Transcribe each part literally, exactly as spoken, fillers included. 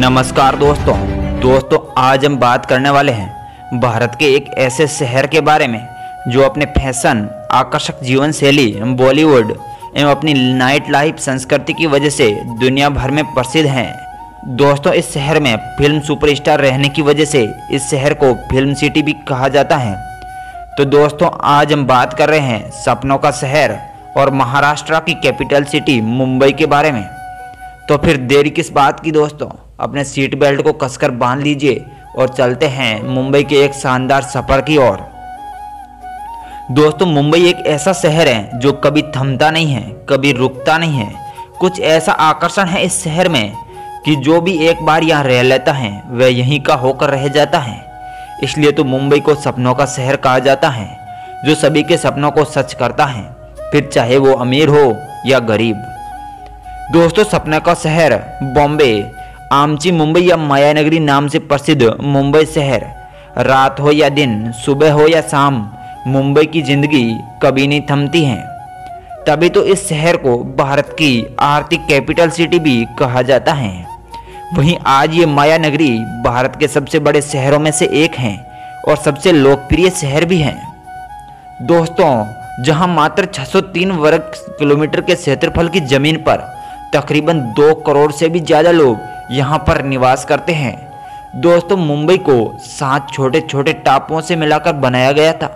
नमस्कार दोस्तों दोस्तों आज हम बात करने वाले हैं भारत के एक ऐसे शहर के बारे में जो अपने फैशन, आकर्षक जीवन शैली, बॉलीवुड एवं अपनी नाइट लाइफ संस्कृति की वजह से दुनिया भर में प्रसिद्ध हैं। दोस्तों इस शहर में फिल्म सुपरस्टार रहने की वजह से इस शहर को फिल्म सिटी भी कहा जाता है। तो दोस्तों आज हम बात कर रहे हैं सपनों का शहर और महाराष्ट्र की कैपिटल सिटी मुंबई के बारे में। तो फिर देरी किस बात की दोस्तों, अपने सीट बेल्ट को कसकर बांध लीजिए और चलते हैं मुंबई के एक शानदार सफर की ओर। दोस्तों मुंबई एक ऐसा शहर है जो कभी थमता नहीं है, कभी रुकता नहीं है। कुछ ऐसा आकर्षण है इस शहर में कि जो भी एक बार यहाँ रह लेता है वह यहीं का होकर रह जाता है। इसलिए तो मुंबई को सपनों का शहर कहा जाता है, जो सभी के सपनों को सच करता है, फिर चाहे वो अमीर हो या गरीब। दोस्तों सपने का शहर बॉम्बे, आमची मुंबई या मायानगरी नाम से प्रसिद्ध मुंबई शहर, रात हो या दिन, सुबह हो या शाम, मुंबई की जिंदगी कभी नहीं थमती है। तभी तो इस शहर को भारत की आर्थिक कैपिटल सिटी भी कहा जाता है। वहीं आज ये मायानगरी भारत के सबसे बड़े शहरों में से एक है और सबसे लोकप्रिय शहर भी है। दोस्तों जहां मात्र छह सौ तीन वर्ग किलोमीटर के क्षेत्रफल की जमीन पर तकरीबन दो करोड़ से भी ज़्यादा लोग यहाँ पर निवास करते हैं। दोस्तों मुंबई को सात छोटे छोटे टापुओं से मिलाकर बनाया गया था।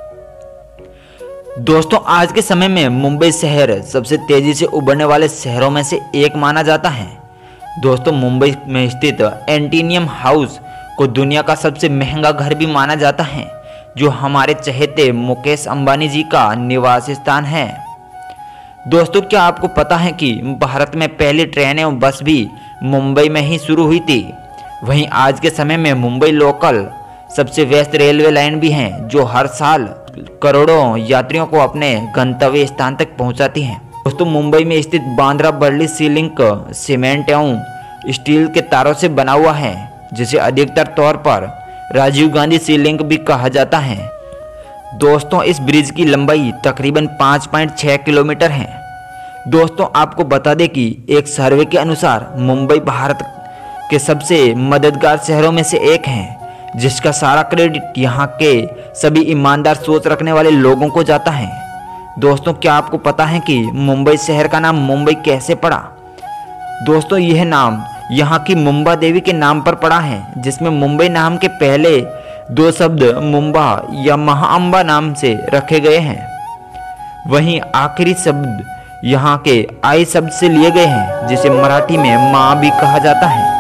दोस्तों आज के समय में मुंबई शहर सबसे तेजी से उभरने वाले शहरों में से एक माना जाता है। दोस्तों मुंबई में स्थित एंटीनियम हाउस को दुनिया का सबसे महंगा घर भी माना जाता है, जो हमारे चहेते मुकेश अंबानी जी का निवास स्थान है। दोस्तों क्या आपको पता है कि भारत में पहली ट्रेन एवं बस भी मुंबई में ही शुरू हुई थी। वहीं आज के समय में मुंबई लोकल सबसे व्यस्त रेलवे लाइन भी हैं, जो हर साल करोड़ों यात्रियों को अपने गंतव्य स्थान तक पहुंचाती हैं। दोस्तों मुंबई में स्थित Bandra Worli sea link cement एवं स्टील के तारों से बना हुआ है, जिसे अधिकतर तौर पर राजीव गांधी सी लिंक भी कहा जाता है। दोस्तों इस ब्रिज की लंबाई तकरीबन पाँच पॉइंट छह किलोमीटर है। दोस्तों आपको बता दें कि एक सर्वे के अनुसार मुंबई भारत के सबसे मददगार शहरों में से एक है, जिसका सारा क्रेडिट यहाँ के सभी ईमानदार सोच रखने वाले लोगों को जाता है। दोस्तों क्या आपको पता है कि मुंबई शहर का नाम मुंबई कैसे पड़ा? दोस्तों यह नाम यहाँ की मुंबा देवी के नाम पर पड़ा है, जिसमें मुंबई नाम के पहले दो शब्द मुंबा या महाअंबा नाम से रखे गए हैं। वहीं आखिरी शब्द यहाँ के आई शब्द से लिए गए हैं, जिसे मराठी में माँ भी कहा जाता है।